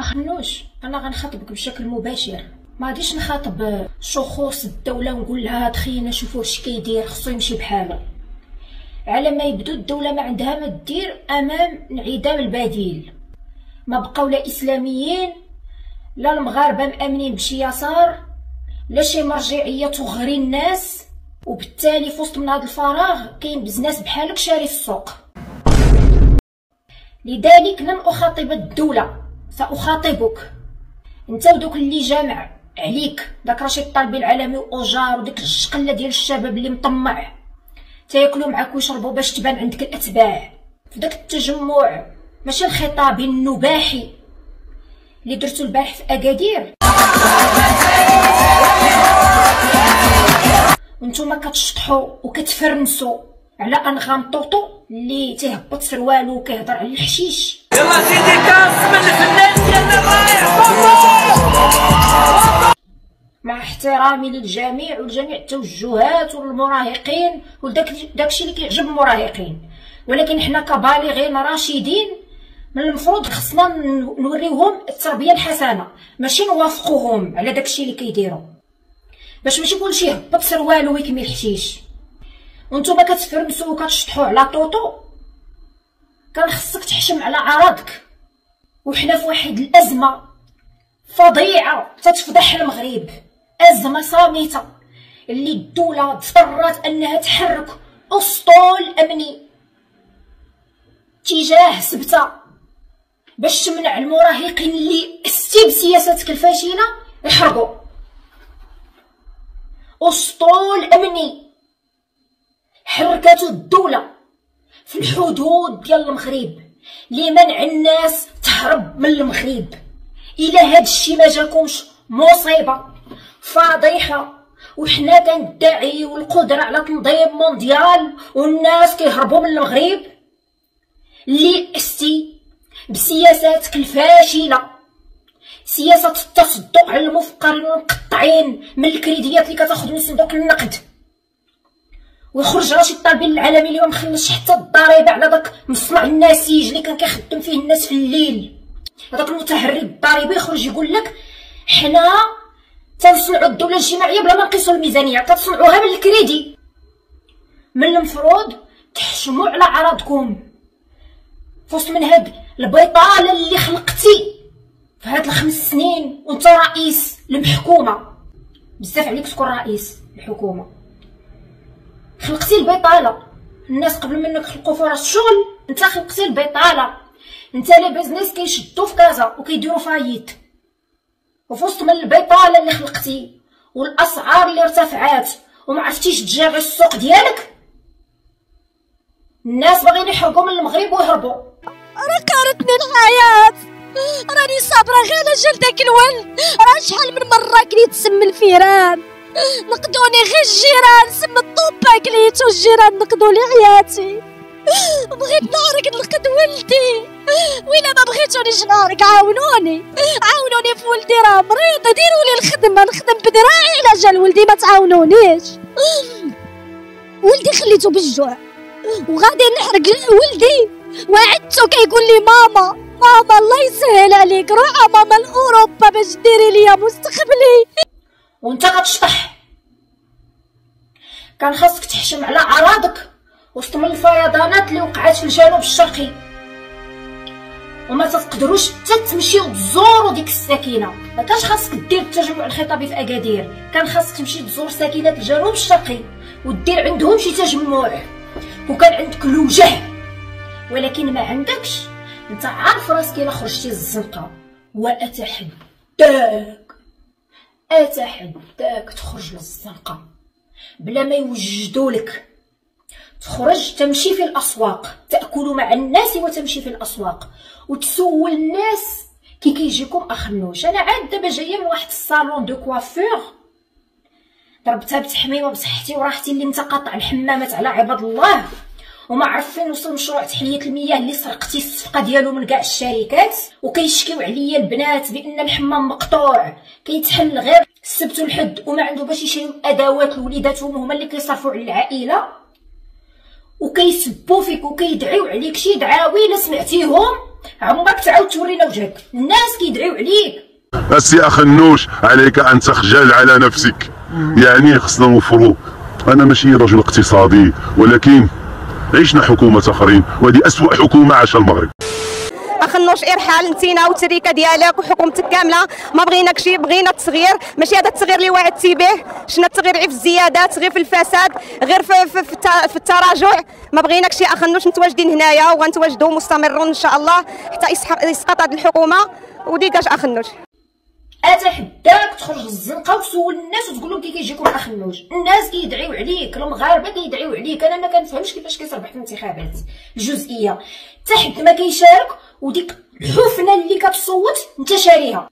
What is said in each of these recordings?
اخنوش، انا غنخاطبك بشكل مباشر. ما غاديش نخاطب شخوص الدوله ونقول لها تخينا شوفوا اش كيدير، خصو يمشي بحاله. على ما يبدو الدوله ما عندها ما دير امام انعدام البديل. ما بقاو لا اسلاميين لا المغاربه مامنين بشي يسار لا شي مرجعيه تغري الناس، وبالتالي في وسط من هذا الفراغ كاين بزناس بحالك شاري في السوق. لذلك لن اخاطب الدوله، ساخاطبك انت ودوك اللي جامع عليك داك رشيد الطالبي العالمي واوجار وديك الشقله ديال الشباب اللي مطمع تاكلوا معاك ويشربوا باش تبان عندك الاتباع في داك التجمع، ماشي الخطابي النباحي اللي درتو البارح في اكادير. وانتوما كتشطحوا وكتفرنسوا على انغام طوطو اللي تيهبط سروالو وكيهضر على الحشيش. يلا سيدي كاس من الفنان ديالنا رايح مع احترامي للجميع ولجميع التوجهات والمراهقين وداكشي اللي كيعجب المراهقين، ولكن حنا كبالغين راشدين من المفروض خصنا نوريوهم التربيه الحسنه، ماشي نوافقوهم على داكشي اللي كيديروا، باش ماشي كلشي يهبط سروالو ويكمي الحشيش. وانتوما كتفرمسوا وكتشطحوا على طوطو، كان خصك تحشم على عراضك. وحنا في واحد الازمه فظيعه تتفضح المغرب، ازمه صامته اللي الدوله اضطرت انها تحرك اسطول امني تجاه سبته باش تمنع المراهقين اللي استي بسياساتك الفاشله يحرقوا. اسطول امني حركته الدوله في الحدود ديال المغرب لمنع الناس تهرب من المغرب. الى هاد الشي ما جاكمش مصيبه فضيحه، وحنا كندعيو القدره على تنظيم مونديال والناس كيهربوا من المغرب اللي استي بسياساتك الفاشله، سياسه التصدق على المفقرين والمقطعين من الكريديات اللي كتاخذ من صندوق النقد. ويخرج رشيد الطالبي العالمي اليوم مخلص حتى الضريبه على داك مصنع النسيج اللي كان كيخدم فيه الناس في الليل. هذاك المتهرب الضريبي يخرج يقول لك حنا تنصنعوا الدوله الاجتماعيه بلا ما نقيسوا الميزانيه، كتصنعوها بالكريدي. من المفروض تحشموا على عراضكم في وسط من هاد البطاله اللي خلقتي في هاد الخمس سنين وانت رئيس المحكومه. بزاف عليك تكون رئيس الحكومه، خلقتي البطاله. الناس قبل منك خلقوا فرص شغل، انت خلقتي البطاله. انت لي بيزنس كيشدوا في كازا وكيديروا فايت، وفي وسط من البطاله اللي خلقتي والاسعار اللي ارتفعات وما عرفتيش تجابي السوق ديالك، الناس باغيين يحرقوا من المغرب ويهربوا. راه كارتني الحياه، راني صابره غير على جال داك الولد. راه شحال من مره كليت سم الفيران، نقدوني غير الجيران، سم الطوبه كليتو الجيران نقدوا لي حياتي. بغيت نعرق نلقد ولدي، ويلا ما بغيتونيش نعرق عاونوني في ولدي، راه مريض. ديروا لي الخدمه نخدم بدراعي على جال ولدي، ما تعاونونيش. ولدي خليته بالجوع وغادي نحرق ولدي، وعدتو كيقول لي ماما الله يسهل عليك روحي ماما لاوروبا باش ديري ليا مستقبلي. وانت غتشطح. كان خاصك تحشم على اعراضك وسط من الفيضانات اللي وقعات في الجنوب الشرقي، وما تقدروش حتى تمشيو تزوروا ديك الساكنه. ما كانش خاصك دير التجمع الخطابي في اكادير، كان خاصك تمشي تزور ساكنات الجنوب الشرقي ودير عندهم شي تجمع، وكان عندك الوجه. ولكن ما عندكش. انت عارف راسك الا خرجتي للزنقه، اتحداك تخرج للزنقه بلا ما يوجدوا لك. تخرج تمشي في الاسواق، تاكل مع الناس وتمشي في الاسواق وتسول الناس كي كيجيكم اخنوش. انا عاد دابا جايه من واحد الصالون دو كوافور ضربتها بتحميمه بصحتي وراحتي، اللي انت قاطع الحمامات على عباد الله وما عرف فين وصل مشروع تحليه المياه اللي سرقتي الصفقه ديالو من كاع الشركات. وكيشكيو عليا البنات بان الحمام مقطوع كيتحل غير السبت والحد، وما عنده باش يشريو ادوات لوليداتهم هما اللي كيصرفوا على العائله. وكيسبوا فيك وكيدعيو عليك شي دعاوي لا سمعتيهم عمرك تعاود تورينا وجهك، الناس كيدعيو عليك. السي أخنوش عليك أن تخجل على نفسك. يعني خصنا نوفروا، أنا ماشي رجل اقتصادي ولكن عشنا حكومة آخرين وهذه أسوأ حكومة عاشها المغرب. أخنوش إرحال نتينا والتريكة ديالك وحكومتك كاملة، ما بغيناك شي، بغينا التصغير، ماشي هذا التصغير اللي وعدتي به، شنا التغيير غير في الزيادات، غير في الفساد، غير في التراجع، ما بغيناك شي أخنوش. متواجدين هنايا وغنتواجدوا مستمرون إن شاء الله حتى يسقط هذه الحكومة وديكاش أخنوش. اتحداك تخرج للزنقه وتسول الناس وتقول لهم كي كيجيكم اخنوش، الناس كيدعيو عليك، المغاربه كيدعيو عليك. انا ما كنفهمش كيفاش كيتربح في الانتخابات الجزئيه، حتى حد ما كيشارك وديك الحفنه اللي كتصوت انت شاريها.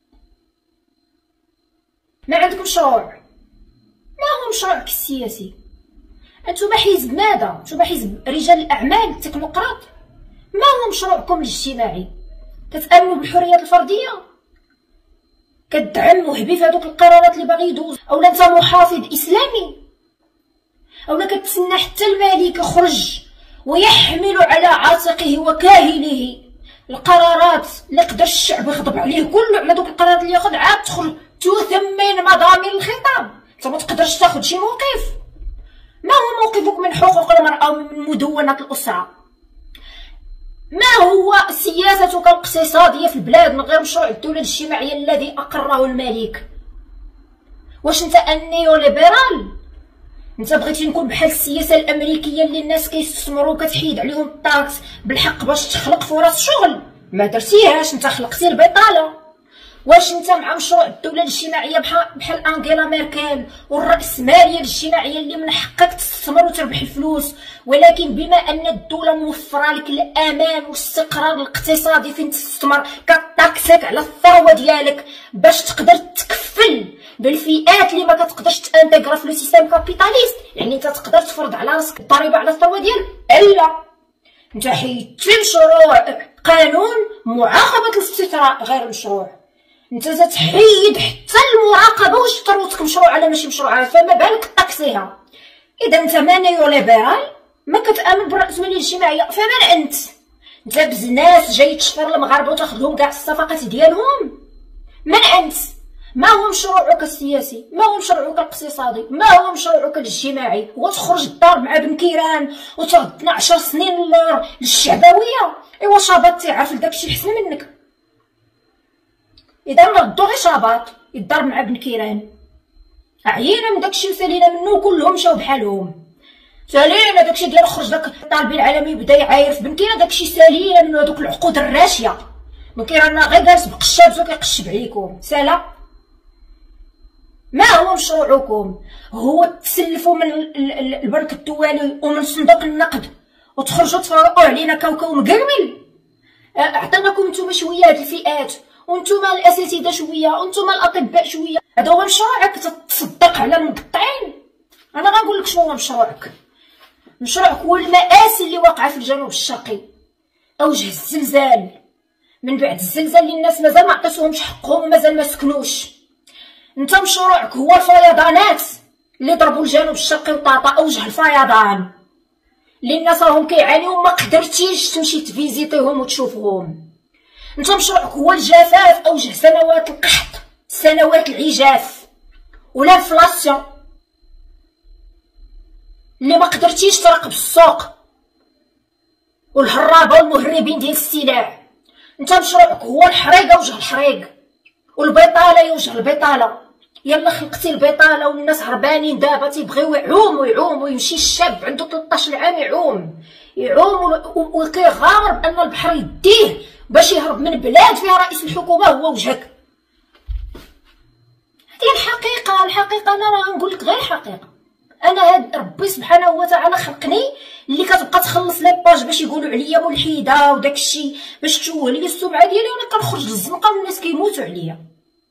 ما عندكم مشروع، ما هو مشروعك السياسي؟ انتم حزب ماذا؟ انتم حزب رجال الاعمال التكنوقراط؟ ما هو مشروعكم الاجتماعي؟ كتامنوا بالحريات الفرديه؟ كتدعم وهبي في هذوك القرارات اللي باغي يدوز؟ اولا انت محافظ اسلامي؟ اولا كتسنى حتى الملك يخرج ويحمل على عاتقه وكاهله القرارات اللي قدر الشعب يغضب عليه كله على دوك القرارات اللي ياخذ، عاد تدخل تثمن مضامين الخطاب؟ انت ما تقدرش تاخذ شي موقف؟ ما هو موقفك من حقوق المرأة ومن مدونة الأسرة؟ ما هو سياستك الاقتصادية في البلاد من غير مشروع الدولة الاجتماعية الذي أقره الملك؟ واش انت النيو ليبرال؟ انت بغيتي نكون بحال السياسة الأمريكية اللي الناس كيستثمروا وكتحيد عليهم الطاكس بالحق باش تخلق فرص شغل؟ ما درتيهاش، انت خلقتي البطالة. واش انت مع مشروع الدولة الاجتماعية بحال انغيلا ميركل والرأسمالية الاجتماعية اللي من حقك تستثمر وتربح الفلوس، ولكن بما ان الدولة موفرة لك الامان والاستقرار الاقتصادي فين تستثمر كطاكسك على الثروة ديالك باش تقدر تكفل بالفئات اللي ما كتقدرش تانتيغرا في لو سيستيم كابيتاليست. يعني انت تقدر تفرض على راسك الضريبة على الثروة ديالك؟ لا، انت حيدتي مشروع قانون معاقبة الاستثراء غير مشروع، انت تحيد حتى المراقبه واش ثروتك مشروع ولا ماشي مشروع، فما بالك تاكسيها. اذا انت ما نيو ليبرال، ما كتامن بالراسماليه الاجتماعيه، فمن انت بزناس جاي تشفر المغاربه وتاخذهم كاع الصفقات ديالهم؟ من انت؟ ما هو مشروعك السياسي؟ ما هو مشروعك الاقتصادي؟ ما هو مشروعك الاجتماعي؟ هو تخرج الدار مع بن كيران وتردنا 10 سنين للور للشعبويه؟ ايوا شابط تيعرف لداكشي حسن منك. اذا نردو غير شاباط يضرب مع بن كيران، عيينا من داكشي وسالينا منو، كلهم مشاو بحالهم، سالينا داكشي ديال خرج داك الطالب العالمي بدا يعاير بن كيران، داكشي سالينا منو، هذوك العقود الراشيه. بن كيران غير جالس بقشابته كيقشب عليكم سالا. ما هو مشروعكم؟ هو تسلفوا من البنك الدولي ومن صندوق النقد وتخرجوا تفرقوا علينا كوكو مقرمل؟ عطيناكم نتوما شويه هاد الفئات وانتوما الاساتذه شويه وانتوما الاطباء شويه، هذا هو مشروعك؟ تصدق على المقطعين؟ انا غنقول لك شنو هو مشروعك. مشروعك هو المآسي اللي واقعه في الجنوب الشرقي، اوجه الزلزال، من بعد الزلزال اللي الناس مازال ما عطيتوهمش حقهم ومازال ما سكنوش. انت مشروعك هو الفيضانات اللي ضربوا الجنوب الشرقي وطاطا، اوجه الفيضان اللي الناس راهم كيعانيو وما قدرتيش تمشي تفيزيتيهم وتشوفهم. انت مشروعك هو الجفاف، اوجه سنوات القحط، سنوات العجاف والانفلاسيون اللي ما قدرتيش تراقب السوق والهرابه والمهربين ديال السلاح. انت مشروعك هو الحريق، اوجه الحريق، والبطاله يوجه البطاله. يلا خلقتي البطاله والناس هربانين دابا تيبغيو يعوم ويمشي الشاب عنده 13 عام يعوم وكيغامر بان البحر يديه باش يهرب من بلاد فيها رئيس الحكومه هو وجهك. هذه الحقيقه انا راه نقول لك غير الحقيقه. انا هاد ربي سبحانه وتعالى خلقني اللي كتبقى تخلص لي باج باش يقولوا عليا ملحده وداكشي باش تشوه لي السمعه ديالي، وانا كنخرج للزنقه والناس كيموتوا عليا.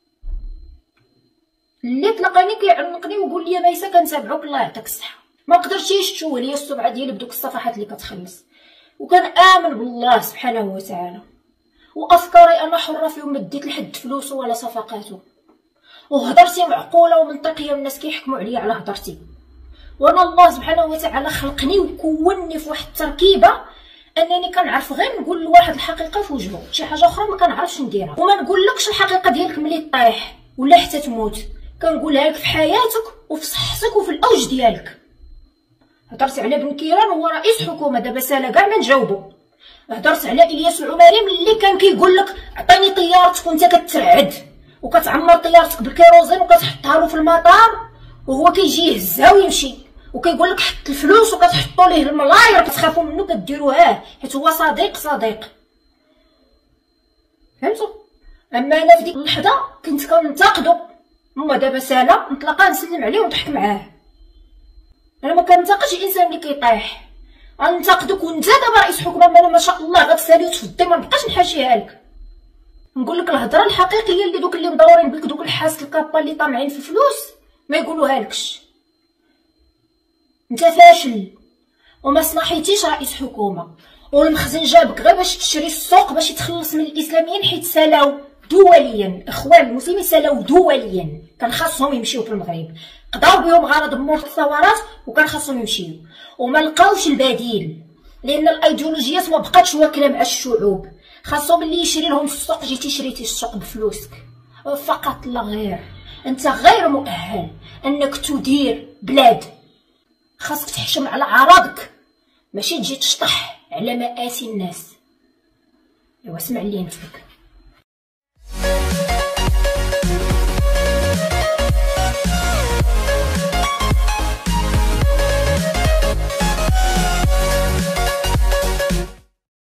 اللي تلقاني كيعنقني ويقول لي ميسه كنتابعوك الله يعطيك الصحه، ما قدرتيش تشوه لي السمعه ديالي بدوك الصفحات اللي كتخلص. وكنآمن بالله سبحانه وتعالى، وافكاري انا حره فيهم، ما ديت لحد فلوسه ولا صفقاته، وهضرتي معقوله ومنطقيه والناس كيحكموا عليا على هضرتي. وانا الله سبحانه وتعالى خلقني وكونني في واحد التركيبه انني كنعرف غير نقول لواحد الحقيقه في وجهه، شي حاجه اخرى ما كنعرفش نديرها. وما نقولكش الحقيقه ديالك ملي طيح ولا حتى تموت، كنقولها لك في حياتك وفي صحتك وفي الاوج ديالك. هضرت على بن كيران هو رئيس حكومه، دابا سالا كاع ما نجاوبو. هضرت على الياس العمري ملي كان كيقول لك عطيني طيارتك وانت كترعد وكتعمر طيارتك بالكيروزين وكتحطها له في المطار، وهو كيجي يهزها ويمشي وكيقول لك حط الفلوس وكتحطوا ليه الملاير كتخافوا منه كديروها حيت هو صديق. فهمتوا؟ اما انا في ديك اللحظه كنت كنتقدو، هما دابا سالا نطلقها نسلم عليه ونضحك معاه. انا ما كنتقدش الانسان اللي كيطيح، غنتقدك وانت دابا رئيس حكومه، انا ما شاء الله غتسالي وتفضي ما نبقاش نحاشيها لك. نقول لك الهضره الحقيقيه اللي دوك اللي مدورين بك دوك الحاس الكابا اللي طامعين في الفلوس ما يقولوها لكش. انت فاشل وما صلاحيتيش رئيس حكومه، والمخزن جابك غير باش تشري السوق باش يتخلص من الاسلاميين حيت سالاو دوليا. الاخوان المسلمين سالاو دوليا، كان خاصهم يمشيو في المغرب، قضاو بهم غرض مور الثورات وكان خاصهم يمشيو وما لقاوش البديل، لان الايديولوجيات ما بقاتش واكله مع الشعوب. خاصهم اللي يشري لهم السوق، جيتي شريتي السوق بفلوسك فقط لا غير. انت غير مؤهل انك تدير بلاد، خاصك تحشم على اعراضك ماشي تجي تشطح على مآسي الناس. ايوا اسمع لي نفسك.